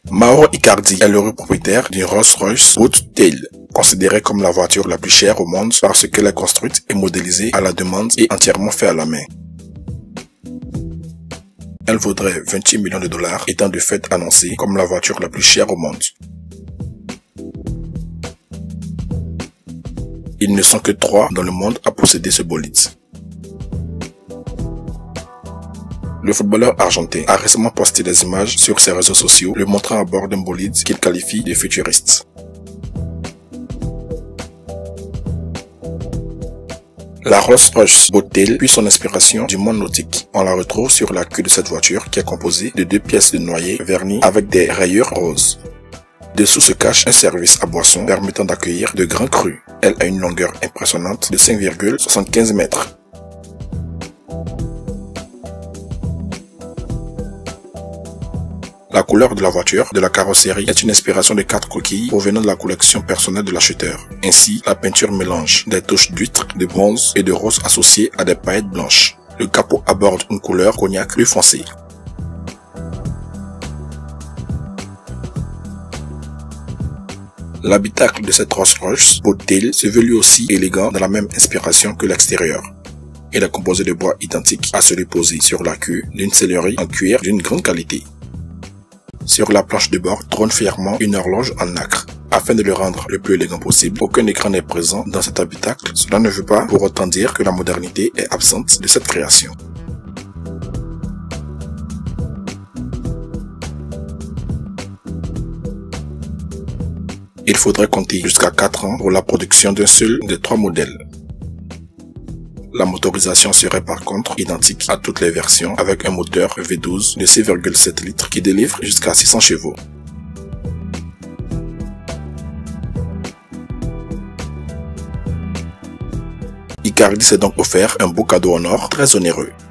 Mauro Icardi est le propriétaire d'une Rolls-Royce Bobtail, considérée comme la voiture la plus chère au monde parce qu'elle est construite et modélisée à la demande et entièrement faite à la main. Elle vaudrait 28 millions de dollars, étant de fait annoncée comme la voiture la plus chère au monde. Ils ne sont que 3 dans le monde à posséder ce bolide. Le footballeur argentin a récemment posté des images sur ses réseaux sociaux le montrant à bord d'un bolide qu'il qualifie de futuriste. La Rolls-Royce Bobtail puis son inspiration du monde nautique. On la retrouve sur la queue de cette voiture qui est composée de 2 pièces de noyer vernies avec des rayures roses. Dessous se cache un service à boissons permettant d'accueillir de grands crus. Elle a une longueur impressionnante de 5,75 mètres. La couleur de la voiture de la carrosserie est une inspiration de 4 coquilles provenant de la collection personnelle de l'acheteur. Ainsi, la peinture mélange des touches d'huître, de bronze et de rose associées à des paillettes blanches. Le capot aborde une couleur cognac plus foncée. L'habitacle de cette Rolls-Royce Bobtail se veut lui aussi élégant dans la même inspiration que l'extérieur. Il est composé de bois identique à celui posé sur la queue d'une sellerie en cuir d'une grande qualité. Sur la planche de bord trône fièrement une horloge en nacre. Afin de le rendre le plus élégant possible, aucun écran n'est présent dans cet habitacle. Cela ne veut pas pour autant dire que la modernité est absente de cette création. Il faudrait compter jusqu'à 4 ans pour la production d'un seul des 3 modèles. La motorisation serait par contre identique à toutes les versions avec un moteur V12 de 6,7 litres qui délivre jusqu'à 600 chevaux. Icardi s'est donc offert un beau cadeau en or très onéreux.